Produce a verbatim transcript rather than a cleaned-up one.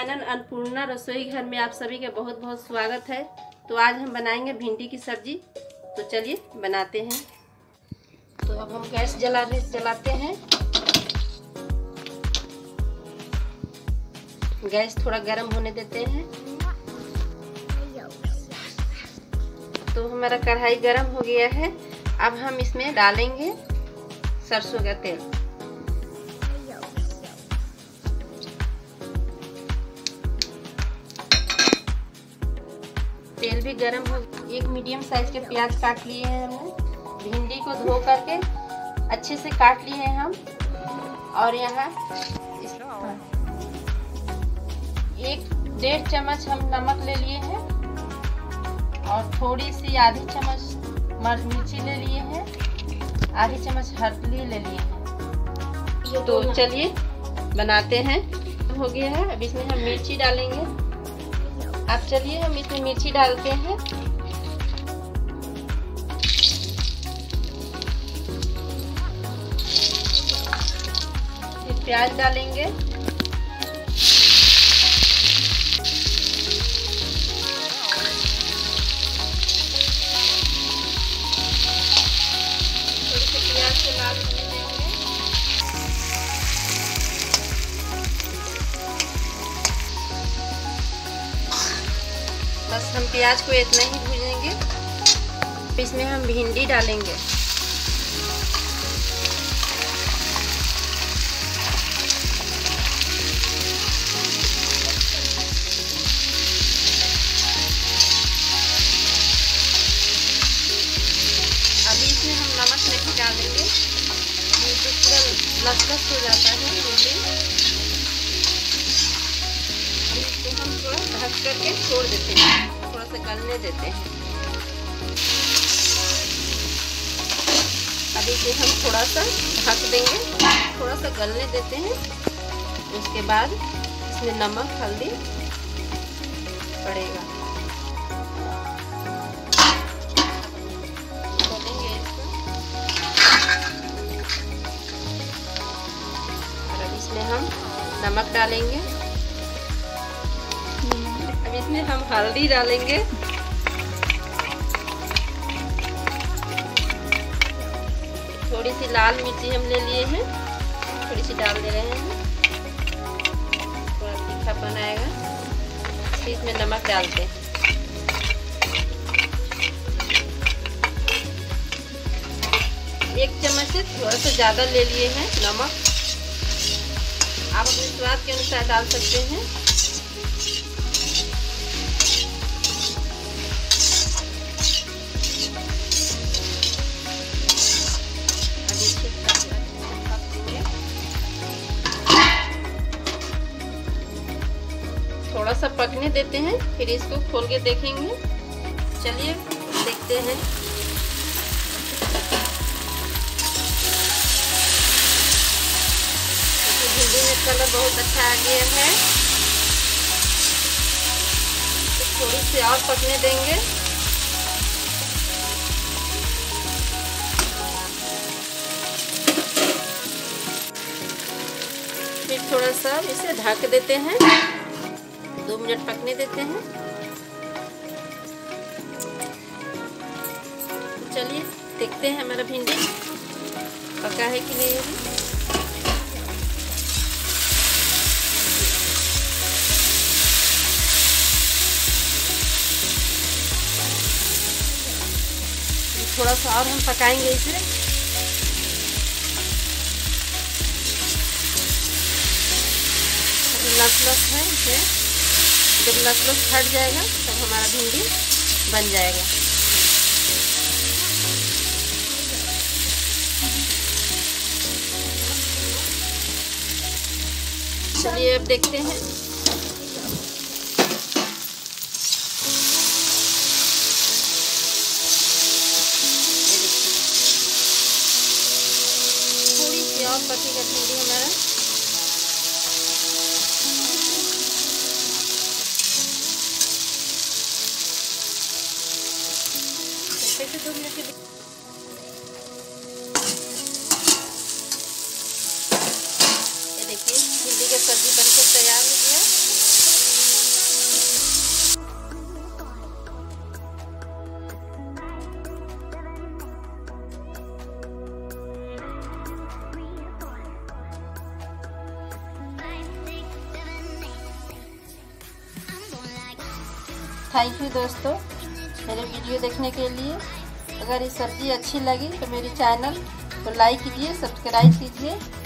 Channel Annapurna रसोई घर में आप सभी का बहुत बहुत स्वागत है। तो आज हम बनाएंगे भिंडी की सब्जी। तो चलिए बनाते हैं। तो अब हम गैस जला जलाते हैं। गैस थोड़ा गर्म होने देते हैं। तो हमारा कढ़ाई गर्म हो गया है। अब हम इसमें डालेंगे सरसों का तेल। तेल भी गरम हो। एक मीडियम साइज के प्याज काट लिए हैं हमने। भिंडी को धो करके अच्छे से काट लिए हैं हम। और यहाँ एक डेढ़ चम्मच हम नमक ले लिए हैं और थोड़ी सी आधी चम्मच मिर्ची ले लिए हैं, आधी चम्मच हल्दी ले लिए हैं। तो चलिए बनाते हैं। हो गया है। अब इसमें हम मिर्ची डालेंगे। अब चलिए हम इसमें मिर्ची डालते हैं। फिर प्याज डालेंगे। थोड़ी सी प्याज को लाल होने देंगे। बस हम प्याज को इतना ही भूनेंगे। इसमें हम भिंडी डालेंगे। अभी इसमें हम नमक नहीं डालेंगे, नहीं तो पूरा लसलस हो जाता है भिंडी। इसको हम थोड़ा ढक करके छोड़ देते हैं, थोड़ा सा गलने देते हैं। अभी इसे हम थोड़ा सा ढक देंगे, थोड़ा सा गलने देते हैं। उसके बाद इसमें नमक हल्दी पड़ेगा। डालेंगे इसको और अब इसमें हम नमक डालेंगे। अब इसमें हम हल्दी डालेंगे। थोड़ी सी लाल मिर्ची हम ले लिए हैं, थोड़ी सी डाल दे रहे हैं, थोड़ा तीखापन आएगा। फिर इसमें नमक डालते हैं। एक चम्मच से थोड़ा सा ज़्यादा ले लिए हैं नमक। आप अपने स्वाद के अनुसार डाल सकते हैं। थोड़ा सा पकने देते हैं, फिर इसको खोल के देखेंगे। चलिए देखते हैं। भिंडी में कलर बहुत अच्छा आ गया है। तो थोड़ी सी और पकने देंगे। फिर थोड़ा सा इसे ढक देते हैं, दो मिनट पकने देते हैं। चलिए देखते हैं हमारा भिंडी पका है कि नहीं। थोड़ा सा और हम पकाएंगे इसे। लस-लस है इसे। जब लस-लस हट जाएगा तब हमारा भिंडी बन जाएगा। चलिए अब देखते हैं। थोड़ी सी और पकेगा भिंडी हमारा। दो मिनट के देखिए भिंडी का सब्जी बनकर तैयार हो गया। थैंक यू दोस्तों मेरे वीडियो देखने के लिए। अगर ये सब्ज़ी अच्छी लगी तो मेरे चैनल को लाइक कीजिए, सब्सक्राइब कीजिए।